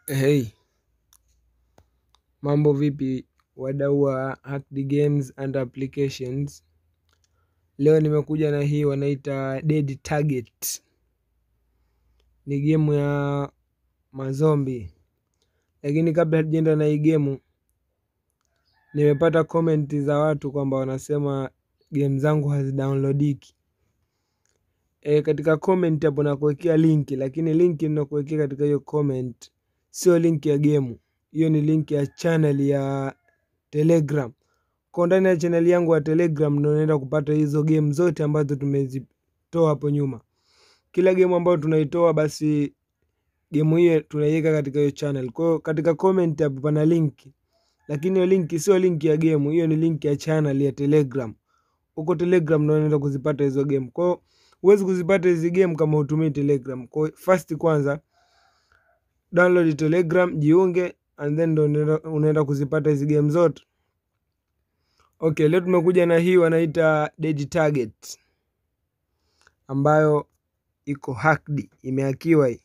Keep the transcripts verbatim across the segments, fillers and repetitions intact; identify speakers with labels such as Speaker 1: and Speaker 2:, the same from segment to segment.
Speaker 1: Hey, mambo vipi wadau wa Hacked Games and Applications. Leo nimekuja na hii wanaita Dead Target. Ni game ya mazombi. Lakini kabla hatujaenda na hii game, nimepata comment za watu kwamba wanasema game zangu hazidownloadiki. E, katika comment hapo nakuwekea link, lakini link ninakuwekea katika hiyo comment sio link ya game. Hiyo ni link ya channel ya Telegram. Kwa ndani ya channel yangu ya Telegram ndio unaenda kupata hizo game zote ambazo tumezitoa hapo nyuma. Kila game ambayo tunaitoa basi game hiyo tunaiweka katika hiyo channel. Kwa hiyo katika comment hapo pana link. Lakini hiyo link sio link ya game, hiyo ni link ya channel ya Telegram. Huko Telegram ndio unaenda kuzipata hizo game. Kwa hiyo huwezi kuzipata hizo game kama hutumii Telegram. Kwa hiyo first kwanza download Telegram, jiunge, and then ndio unaenda kuzipata hizo game zote. Okay, leo tumekuja na hii wanaita Dead Target ambayo iko hacked, imehakiwa hii.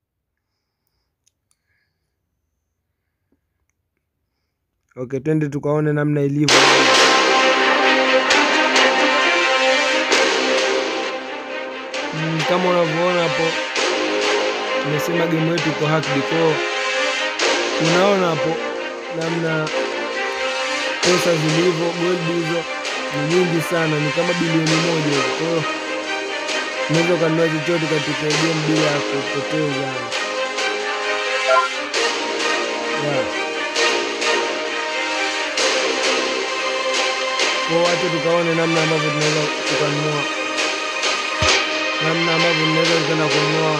Speaker 1: Okay, twende tukaone namna ilivyo. Mm, kama unavyoona hapo tumesema game yetu iko hacked. Kwa unaona hapo namna pesa zilivyo, gold hizo ni nyingi sana, ni kama bilioni moja hivi. Kwa hiyo unaweza kununua chochote katika game bila kupoteza. Yeah. Kwa watu tukaone namna ambavyo tunaweza kununua. Namna ambavyo tunaweza kwenda kununua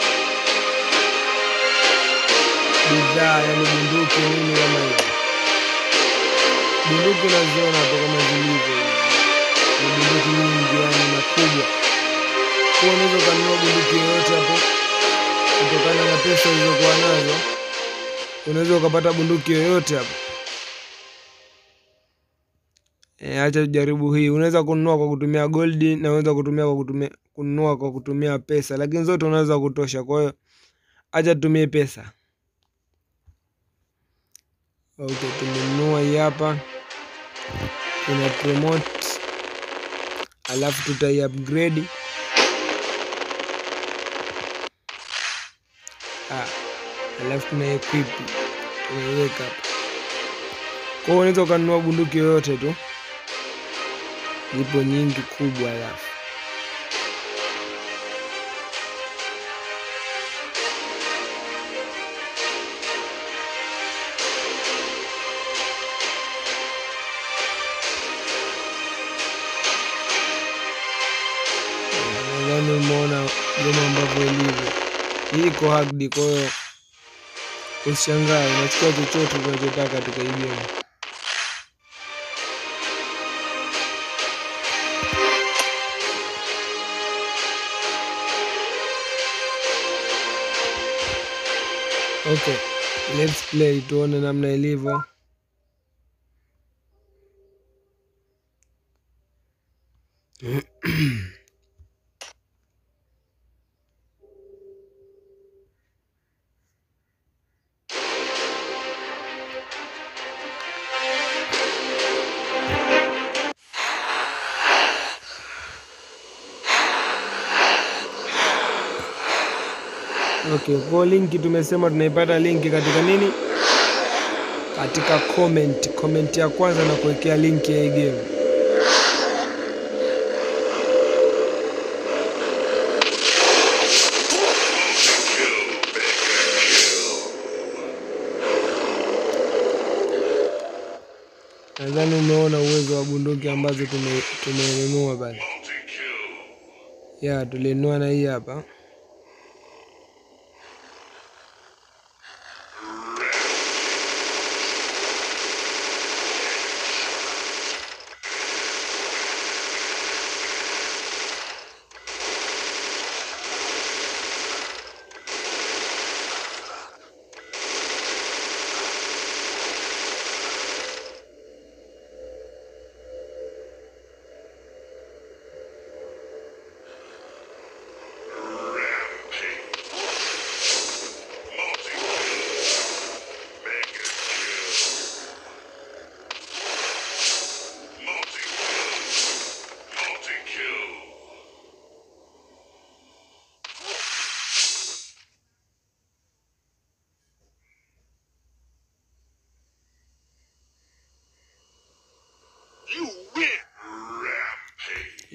Speaker 1: bidhaa, yani bunduki nini kama hivi. Bunduki unaziona hapo kama zilivyo. Ni bunduki nyingi, yani makubwa. Kwa unaweza kununua bunduki yoyote hapo kutokana na pesa ulizokuwa nazo. Unaweza ukapata bunduki yoyote hapo. Eh, acha tujaribu hii. Unaweza kununua kwa kutumia gold na unaweza kutumia kwa kutumia kununua kwa kutumia pesa, lakini zote unaweza kutosha. Kwa hiyo acha tutumie pesa. Okay, tumenunua hii hapa. Tuna promote. Alafu tutai upgrade. Ah, alafu tuna equip. Tunaiweka hapa. Kwa hiyo unaweza kununua bunduki yoyote tu. Zipo nyingi kubwa alafu. Nadhani umeona game ambavyo ilivyo. Hii iko hacked, kwa hiyo usishangae, unachukua chochote unachotaka katika hii game. Okay, let's play tuone namna ilivyo. Okay, kwa linki tumesema tunaipata linki katika nini? Katika comment. Comment ya kwanza na kuwekea linki ya hii game. Nadhani umeona uwezo wa bunduki ambazo tumenunua bali. Ya, tulinunua na hii hapa.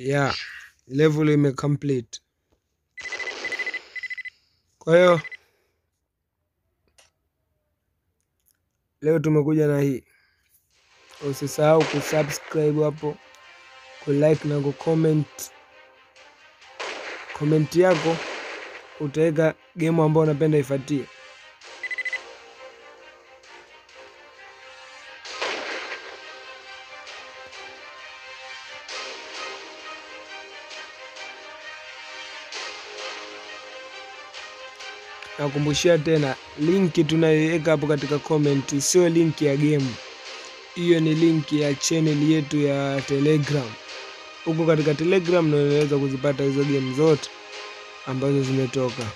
Speaker 1: yeah, level ime complete. Kwa hiyo leo tumekuja na hii. Usisahau kusubscribe hapo, kulike na kucomment. Comment yako utaweka game ambayo unapenda ifuatie. Nakumbushia tena, linki tunayoiweka hapo katika comment sio linki ya game. Hiyo ni linki ya channel yetu ya Telegram. Huko katika Telegram ndio unaweza kuzipata hizo game zote ambazo zimetoka.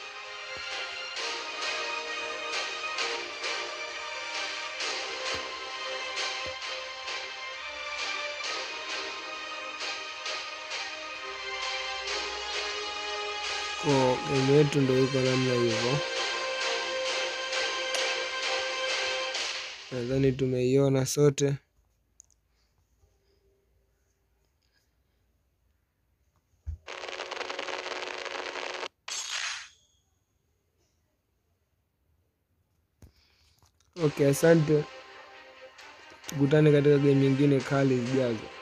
Speaker 1: Kwa game yetu ndio iko namna hivyo. Nadhani tumeiona sote. Okay, asante. Tukutane katika game nyingine kali zijazo.